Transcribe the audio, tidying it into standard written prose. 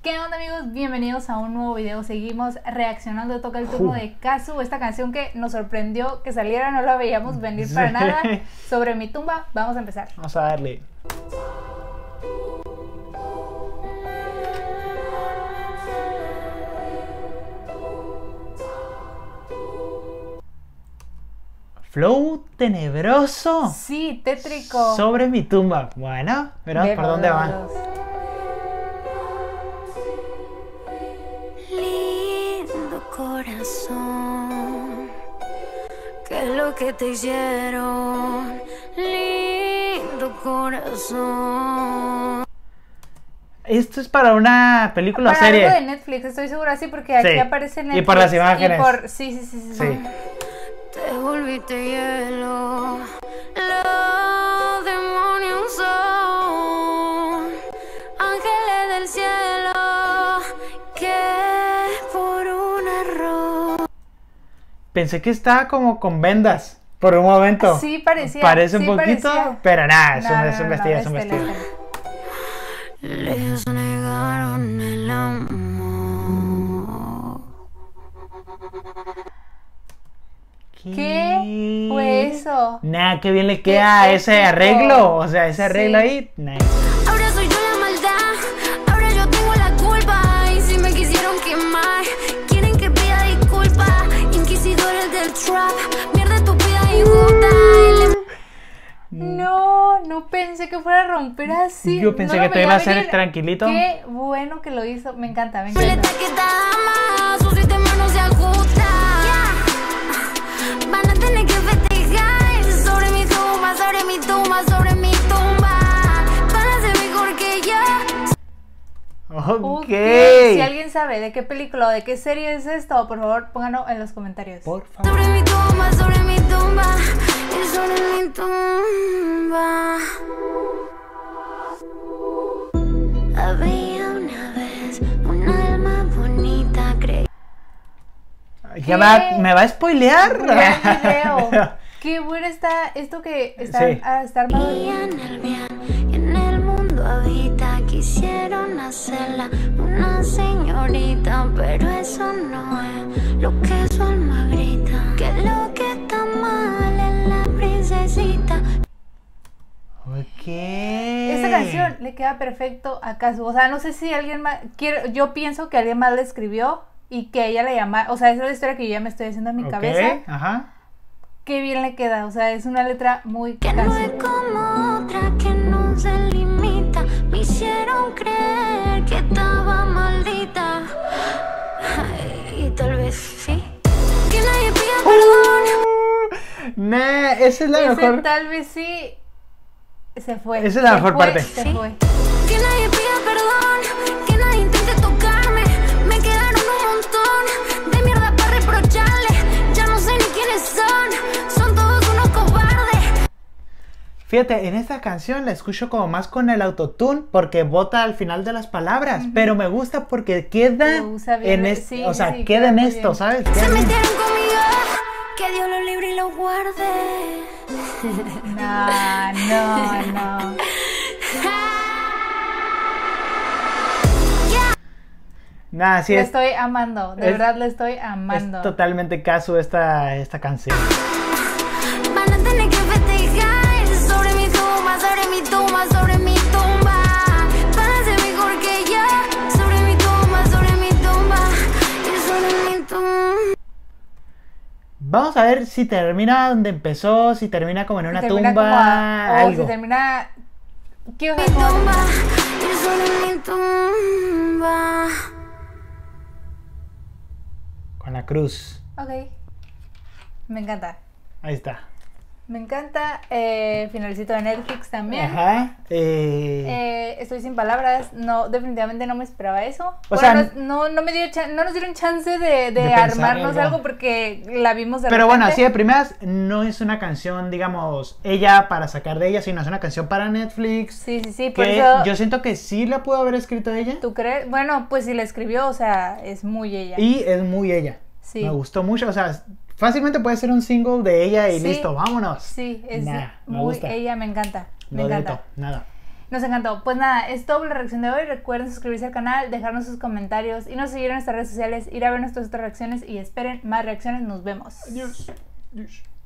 ¿Qué onda, amigos? Bienvenidos a un nuevo video. Seguimos reaccionando. Toca el turno de Kazu, esta canción que nos sorprendió que saliera, no la veíamos venir para nada. Sobre mi tumba, vamos a empezar. Vamos a darle. Flow tenebroso. Sí, tétrico. Sobre mi tumba. Bueno, verás por dónde va. Lindo corazón, ¿qué es lo que te hicieron? Lindo corazón. Esto es para una película o serie. Algo de Netflix, estoy segura, sí, porque aquí aparece Netflix. Y por las imágenes. Sí. Te volviste hielo, los demonios son ángeles del cielo que por un error. Pensé que estaba como con vendas por un momento. Sí, parecía. Parece sí, un poquito, parecía. pero nada, es un vestido, es un vestido. Les negaron el amor. ¿Qué fue eso? Nah, qué bien le queda ese arreglo. O sea, ese arreglo ahí. Nice. Ahora soy yo la maldad, ahora yo tengo la culpa. Y si me quisieron quemar, quieren que pida disculpas. Inquisidores del trap, mierda estúpida y injusta. No pensé que fuera a romper así. Yo pensé que te iba a hacer tranquilito. Qué bueno que lo hizo, me encanta, me Boleta encanta. que dama, su sistema no se ajusta. Van a tener que festejar sobre mi tumba, sobre mi tumba, sobre mi tumba. Van a ser mejor que yo. Ok. Si alguien sabe de qué película o de qué serie es esto, por favor pónganlo en los comentarios. Por favor. Sobre mi tumba, sobre mi tumba, y sobre mi tumba. Había una vez un alma bonita, ¿Me va a spoilear? Gran video. Qué bueno está esto que está, Sí. está armado. y en el bien y en el mundo habita. Quisieron hacerla una señorita, pero eso no es lo que su alma grita. Que lo que está mal es la princesita. Ok. Esta canción le queda perfecto a Kazu. O sea, no sé si alguien más yo pienso que alguien más la escribió y que ella le llama, o sea, esa es la historia que yo ya me estoy haciendo en mi cabeza. Ajá. Qué bien le queda, o sea, es una letra muy Que no es Kazu. como otra que no se limita. Me hicieron creer que estaba maldita. Ay, y tal vez sí. Que nadie pida perdón. Nah, esa es la Ese mejor. tal vez sí se fue. Esa es la Se mejor fue, parte. Se Sí. fue. Que nadie pida perdón. Que nadie intente tocarme. Me quedaron un montón de mierda para reprocharle. Ya no sé ni quiénes son. Son todos unos cobardes. Fíjate, en esta canción la escucho como más con el autotune porque bota al final de las palabras, pero me gusta porque queda Lo usa bien, en sí, o sea, sí, queda queda en muy esto, bien. ¿sabes? Se Queda bien. metieron conmigo. Que Dios lo libre y lo guarde. No. Nah, sí Le es, estoy amando, de es- verdad le estoy es amando. totalmente caso esta canción. Van a tener que festejar sobre mi tumba, sobre mi tumba, sobre mi tumba. Van a ser mejor que yo. Sobre mi tumba, sobre mi tumba, y sobre mi tumba. Vamos a ver si termina donde empezó, si termina como en una Si termina tumba, como o algo. si termina. ¿Qué Mi tumba, y sobre mi tumba. Con la cruz. Ok. Me encanta. Ahí está. Me encanta. Finalcito de Netflix también. Ajá. Estoy sin palabras. No, definitivamente no me esperaba eso. O Bueno, sea, no nos dieron chance de pensar armarnos algo. algo porque la vimos de Pero repente. bueno, así de primeras, no es una canción, digamos, ella para sacar de ella, sino es una canción para Netflix. Sí, por Que eso. yo siento que sí la pudo haber escrito ella. ¿Tú crees? Bueno, pues si la escribió, o sea, es muy ella. Y es muy ella. Sí. Me gustó mucho, o sea, fácilmente puede ser un single de ella y Sí. listo, vámonos. Sí, es Nah, me muy gusta. ella, me encanta. Me No encanta. neto, nada. Nos encantó. Pues nada, es todo la reacción de hoy. Recuerden suscribirse al canal, dejarnos sus comentarios y nos seguir en nuestras redes sociales, ir a ver nuestras otras reacciones y esperen más reacciones. Nos vemos. Adiós. Adiós.